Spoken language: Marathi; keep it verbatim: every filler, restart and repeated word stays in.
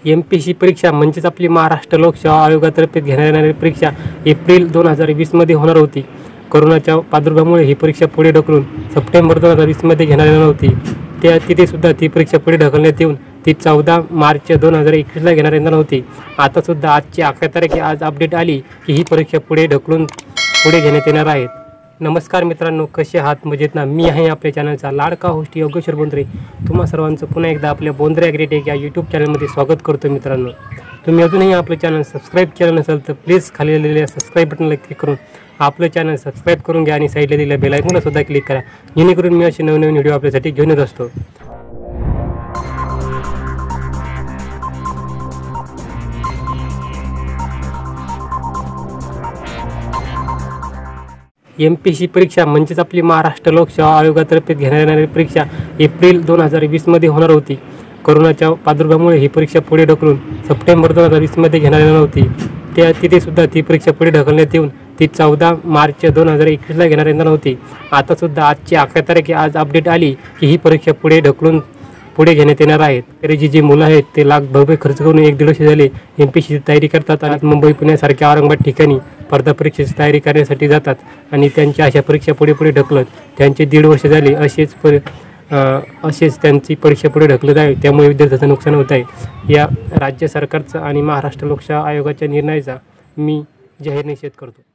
एम पी एस सी परीक्षा म्हणजेच आपली महाराष्ट्र लोकसेवा आयोगातर्फे घेण्यात येणारी परीक्षा एप्रिल दोन हजार वीसमध्ये होणार होती. कोरोनाच्या प्रादुर्भावामुळे ही परीक्षा पुढे ढकलून सप्टेंबर दोन हजार वीसमध्ये घेण्यात येणार होती. त्या तिथेसुद्धा ती परीक्षा पुढे ढकलण्यात येऊन ती चौदा मार्च दोन हजार एकवीसला घेण्यात येणार होती. आतासुद्धा आजची अकरा तारीख आज अपडेट आली की ही परीक्षा पुढे ढकलून पुढे घेण्यात येणार आहेत. नमस्कार मित्रांनो, कसे आहात? मजेत ना? मी आहे आपल्या चॅनलचा लाडका होस्ट योगेश्वर बोंद्रे. तुम्हा सर्वांचं पुन्हा एकदा आपल्या बोंद्रे ॲग्रीटेक या यूट्यूब चॅनलमध्ये स्वागत करतो. मित्रांनो, तुम्ही अजूनही आपलं चॅनल सबस्क्राईब केलं नसेल तर प्लीज खाली दिलेल्या सबस्क्राईब बटनला क्लिक करून आपलं चॅनल सबस्क्राईब करून घ्या आणि साईडला दिलेल्या बेल आयकॉनला सुद्धा क्लिक करा, जेणेकरून मी असे नवनवीन व्हिडिओ आपल्यासाठी घेऊन येत असतो. एम पी एस सी परीक्षा म्हणजेच आपली महाराष्ट्र लोकसेवा आयोगातर्फे घेण्यात येणारी परीक्षा एप्रिल दोन हजार वीसमध्ये होणार होती. कोरोनाच्या प्रादुर्भावामुळे ही परीक्षा पुढे ढकलून सप्टेंबर दोन हजार वीसमध्ये घेण्यात येणार होती. त्या तिथेसुद्धा ती परीक्षा पुढे ढकलण्यात येऊन ती चौदा मार्च दोन हजार एकवीसला घेण्यात येणार होती. आतासुद्धा आजची अकरा तारीख आज अपडेट आली की ही परीक्षा पुढे ढकलून पुढे घेण्यात येणार आहेत. तरी जी जी मुलं आहेत ते लाख भरभर खर्च करून एक दीड वर्ष झाले एम पी एस सीची तयारी करतात आणि मुंबई पुण्यासारख्या औरंगाबाद ठिकाणी स्पर्धा परीक्षेची तयारी करण्यासाठी जातात आणि त्यांच्या अशा परीक्षा पुढे पुढे ढकलत त्यांचे दीड वर्ष झाले असेच पर असेच त्यांची परीक्षा पुढे ढकलत आहे. त्यामुळे विद्यार्थ्यांचं नुकसान होत आहे. या राज्य सरकारचा आणि महाराष्ट्र लोकसेवा आयोगाच्या निर्णयाचा मी जाहीर निषेध करतो.